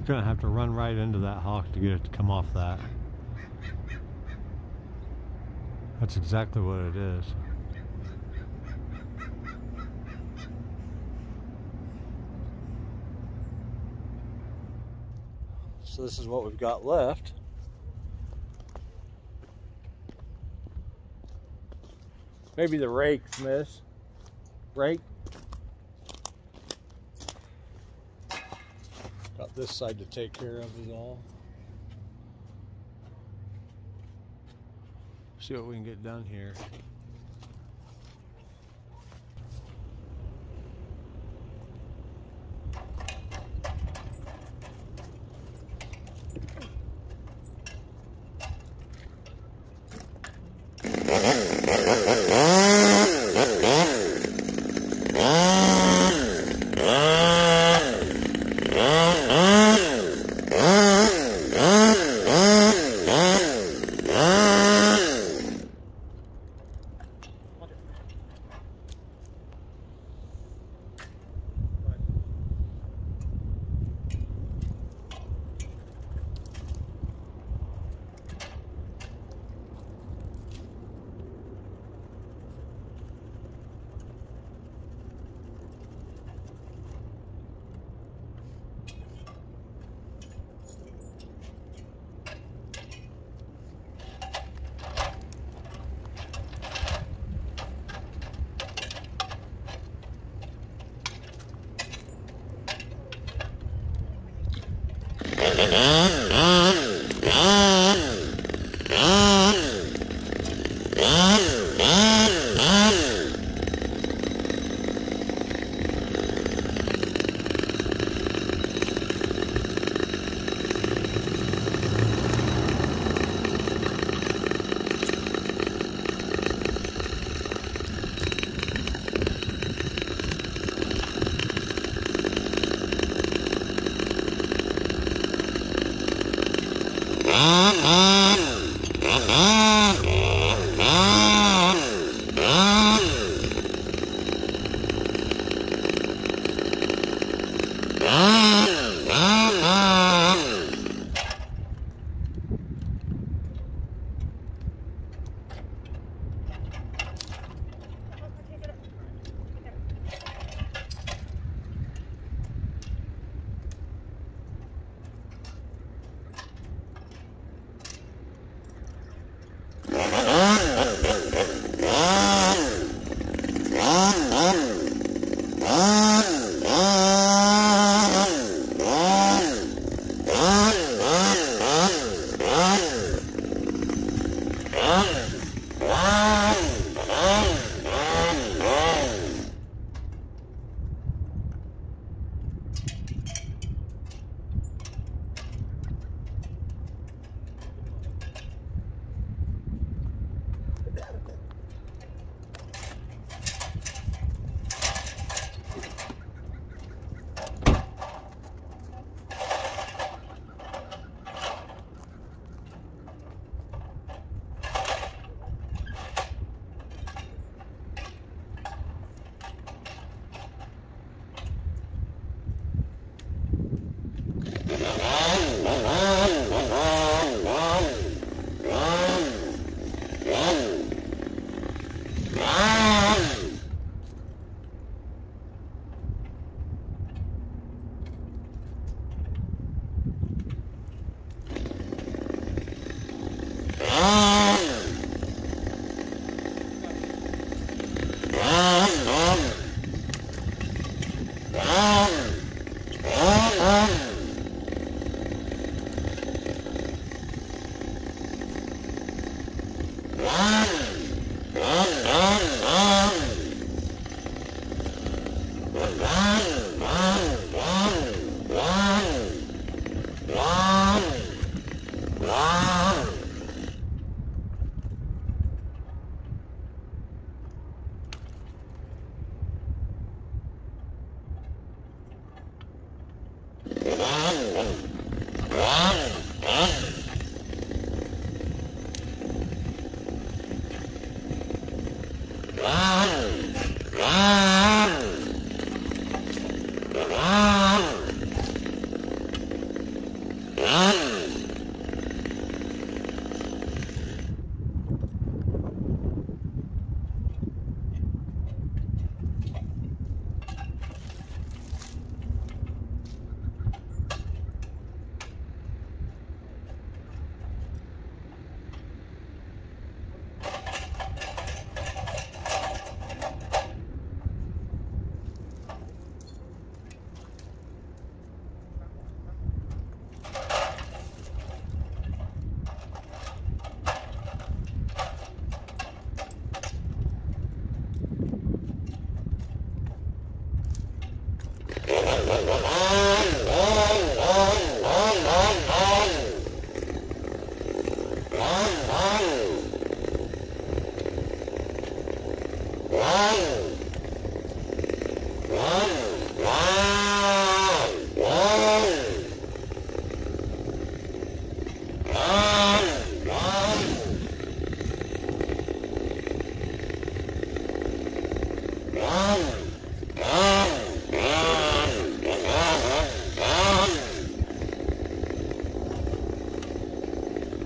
gonna have to run right into that hawk to get it to come off that. That's exactly what it is. So this is what we've got left. Maybe the rakes, miss. Rake. Got this side to take care of is all. See what we can get done here.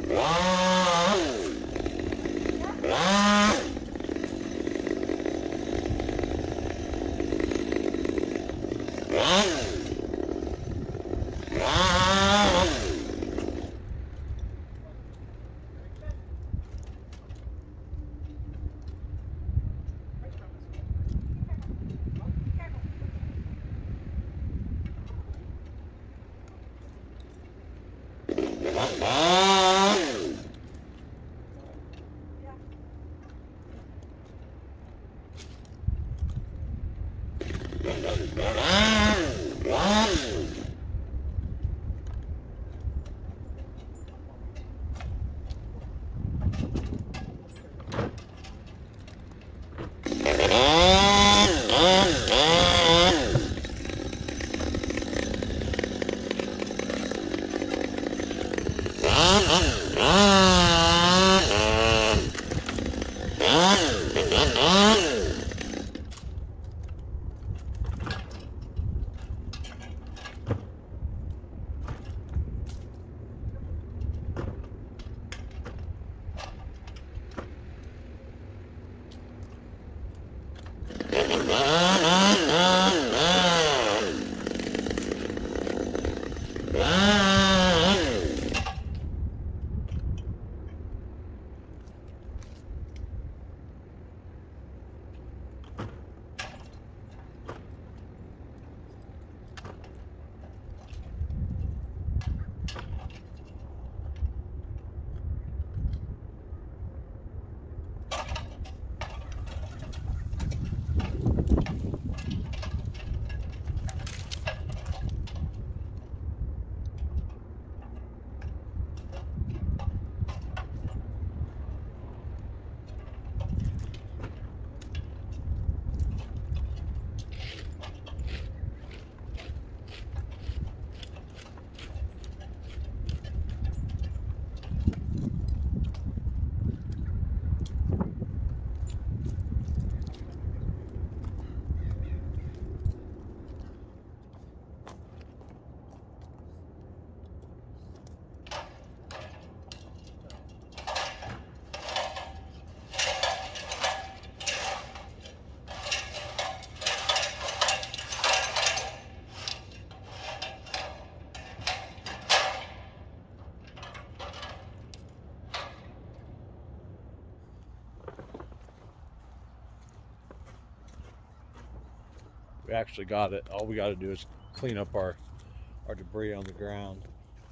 We actually got it. All we got to do is clean up our debris on the ground.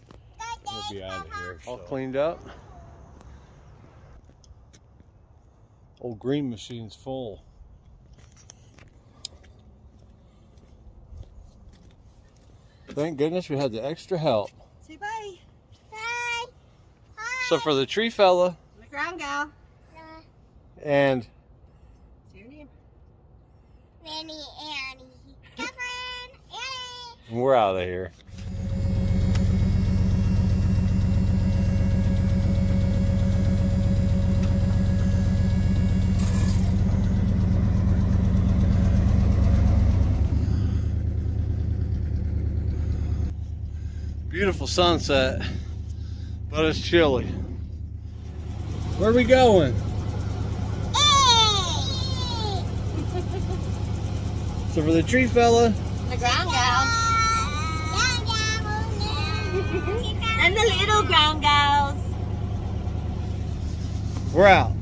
We'll be out of here. All cleaned up. Old green machine's full. Thank goodness we had the extra help. Say bye. Bye. So for the tree fella The ground gal. and Say your name. Minnie, Annie, Catherine, Annie. we're out of here. Beautiful sunset, but it's chilly. Where are we going? So for the tree fella The ground gal. And the little ground gals. we're out.